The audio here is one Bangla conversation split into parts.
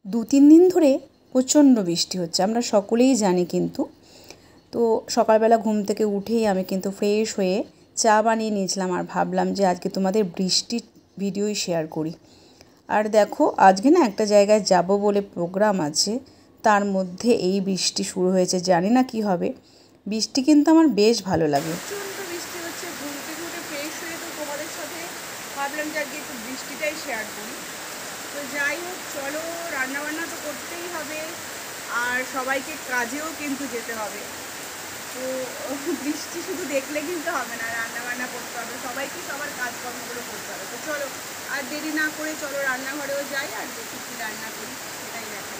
দু-তিন দিন ধরে প্রচণ্ড বৃষ্টি হচ্ছে, আমরা সকলেই জানি। কিন্তু তো সকালবেলা ঘুম থেকে উঠেই আমি কিন্তু ফ্রেশ হয়ে চা বানিয়ে নিয়েছিলাম আর ভাবলাম যে আজকে তোমাদের বৃষ্টির ভিডিওই শেয়ার করি। আর দেখো আজকে না একটা জায়গায় যাব বলে প্রোগ্রাম আছে, তার মধ্যে এই বৃষ্টি শুরু হয়েছে। জানি না কি হবে, বৃষ্টি কিন্তু আমার বেশ ভালো লাগে। প্রচণ্ড বৃষ্টি হচ্ছে, ঘুরতে ঘুরতে ফ্রেশ হয়ে তো তোমাদের সাথে ভাবলাম যে আজকে একটু বৃষ্টিটাই শেয়ার করি। তো যাই হোক, চলো, রান্নাবান্না তো করতেই হবে আর সবাইকে কাজেও কিন্তু যেতে হবে। তো বৃষ্টি শুধু দেখলে কিন্তু হবে না, রান্নাবান্না করতে হবে, সবাইকে সবার কাজকর্মগুলো করতে হবে। তো চলো আর দেরি না করে চলো রান্নাঘরেও যাই আর দেখি কী রান্না করি সেটাই দেখাই।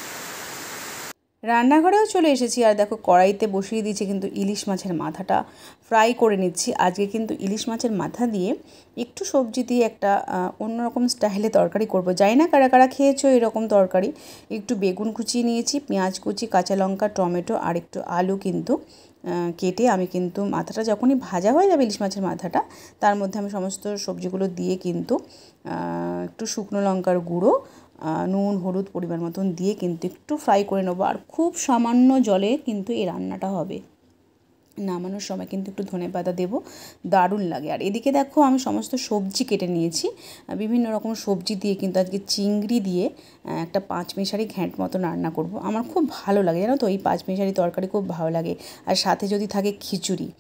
রান্নাঘরেও চলে এসেছি আর দেখো কড়াইতে বসিয়ে দিয়েছি কিন্তু ইলিশ মাছের মাথাটা ফ্রাই করে নিচ্ছি। আজকে কিন্তু ইলিশ মাছের মাথা দিয়ে একটু সবজি দিয়ে একটা অন্যরকম স্টাইলে তরকারি করব। জানি না কারা কারা খেয়েছো এরকম তরকারি। একটু বেগুন কুচিয়ে নিয়েছি, পেঁয়াজ কুচি, কাঁচা লঙ্কা, টমেটো আর একটু আলু কিন্তু কেটে আমি কিন্তু মাথাটা যখনই ভাজা হয়ে যাবে ইলিশ মাছের মাথাটা, তার মধ্যে আমি সমস্ত সবজিগুলো দিয়ে কিন্তু একটু শুকনো লঙ্কার গুঁড়ো, নুন, হলুদ পরিমাণ মতন দিয়ে কিন্তু একটু ফ্রাই করে নেবো। আর খুব সামান্য জলে কিন্তু এই রান্নাটা হবে। নামানোর সময় কিন্তু একটু ধনেপাতা দেবো, দারুণ লাগে। আর এদিকে দেখো আমি সমস্ত সবজি কেটে নিয়েছি, বিভিন্ন রকম সবজি দিয়ে কিন্তু আজকে চিংড়ি দিয়ে একটা পাঁচমিশালি ঘ্যাঁট মতন রান্না করব। আমার খুব ভালো লাগে, জানো তো, এই পাঁচমিশালি তরকারি খুব ভালো লাগে। আর সাথে যদি থাকে খিচুড়ি।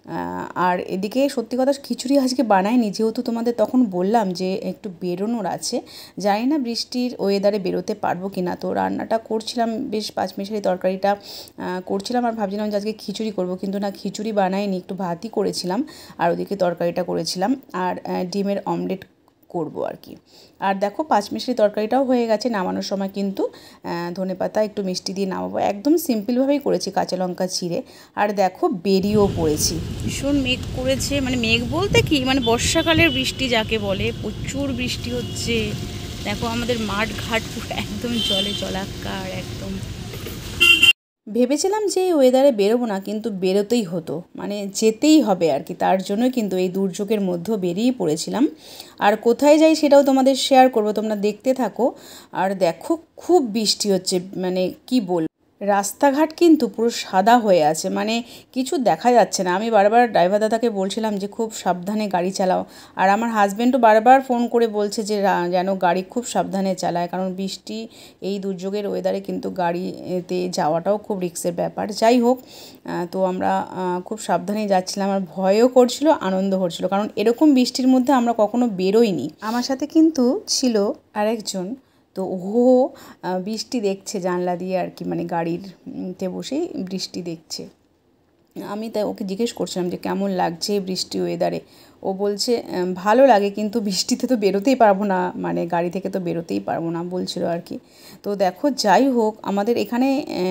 আর এদিকে সত্যি কথা খিচুড়ি আজকে বানাইনি, যেহেতু তোমাদের তখন বললাম যে একটু বেরোনোর আছে। জানি না বৃষ্টির ওয়েদারে বেরোতে পারবো কি না। তো রান্নাটা করছিলাম, বেশ পাঁচমিশালি তরকারিটা করছিলাম আর ভাবছিলাম যে আজকে খিচুড়ি করব, কিন্তু না, খিচুড়ি বানাইনি, একটু ভাতই করেছিলাম আর ওদিকে তরকারিটা করেছিলাম আর ডিমের অমলেট করব আর কি। আর দেখো পাঁচমিশালি তরকারিটাও হয়ে গেছে। নামানোর সময় কিন্তু ধনেপাতা একটু মিষ্টি দিয়ে নামাবো, একদম সিম্পলভাবেই করেছি, কাঁচা লঙ্কা চিড়ে। আর দেখো বেরিয়েও পড়েছি। ভীষণ মেঘ করেছে, মানে মেঘ বলতে কি, মানে বর্ষাকালের বৃষ্টি যাকে বলে, প্রচুর বৃষ্টি হচ্ছে। দেখো আমাদের মাঠ ঘাট পুরো একদম জলে জলাকার একদম। ভেবেছিলাম যে এই ওয়েদারে বেরোবো না, কিন্তু বেরোতেই হতো, মানে যেতেই হবে আর কি। তার জন্যই কিন্তু এই দুর্যোগের মধ্যেও বেরিয়ে পড়েছিলাম। আর কোথায় যাই সেটাও তোমাদের শেয়ার করব, তোমরা দেখতে থাকো। আর দেখো খুব বৃষ্টি হচ্ছে, মানে কি বল, রাস্তাঘাট কিন্তু পুরো সাদা হয়ে আছে, মানে কিছু দেখা যাচ্ছে না। আমি বারবার ড্রাইভার দাদাকে বলছিলাম যে খুব সাবধানে গাড়ি চালাও। আর আমার হাজব্যান্ডও বারবার ফোন করে বলছে যে যেন গাড়ি খুব সাবধানে চালায়, কারণ বৃষ্টি এই দুর্যোগের ওয়েদারে কিন্তু গাড়িতে যাওয়াটাও খুব রিস্কের ব্যাপার। যাই হোক, তো আমরা খুব সাবধানেই যাচ্ছিলাম। আর ভয়ও করছিল, আনন্দ হচ্ছিল, কারণ এরকম বৃষ্টির মধ্যে আমরা কখনো বেরোইনি। আমার সাথে কিন্তু ছিল আরেকজন, তো ও বৃষ্টি দেখছে জানলা দিয়ে আর কি, মানে গাড়িতে বসেই বৃষ্টি দেখছে। আমি তাই ওকে জিজ্ঞেস করছিলাম যে কেমন লাগছে বৃষ্টি ওয়েদারে। ও বলছে ভালো লাগে, কিন্তু বৃষ্টিতে তো বেরোতেই পারবো না, মানে গাড়ি থেকে তো বেরোতেই পারবো না বলছিল আর কি। তো দেখো যাই হোক, আমাদের এখানে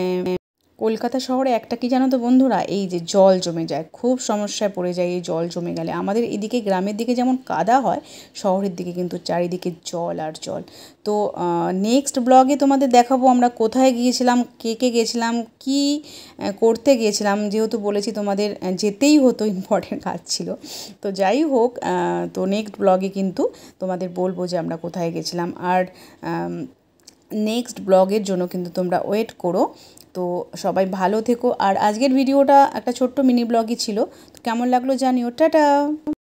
কলকাতা শহরে একটা কি জানো তো বন্ধুরা, এই যে জল জমে যায়, খুব সমস্যায় পড়ে যায় এই জল জমে গেলে। আমাদের এদিকে গ্রামের দিকে যেমন কাদা হয়, শহরের দিকে কিন্তু চারিদিকে জল আর জল। তো নেক্সট ব্লগে তোমাদের দেখাবো আমরা কোথায় গিয়েছিলাম, কে কে গেছিলাম, কি করতে গিয়েছিলাম, যেহেতু বলেছি তোমাদের যেতেই হতো, ইম্পর্টেন্ট কাজ ছিল। তো যাই হোক, তো নেক্সট ব্লগে কিন্তু তোমাদের বলবো যে আমরা কোথায় গেছিলাম। আর নেক্সট ব্লগের জন্য কিন্তু তোমরা ওয়েট করো। তো সবাই ভালো থেকো। আর আজকের ভিডিওটা একটা ছোট্ট মিনি ব্লগই ছিল, তো কেমন লাগলো জানিও। টাটা।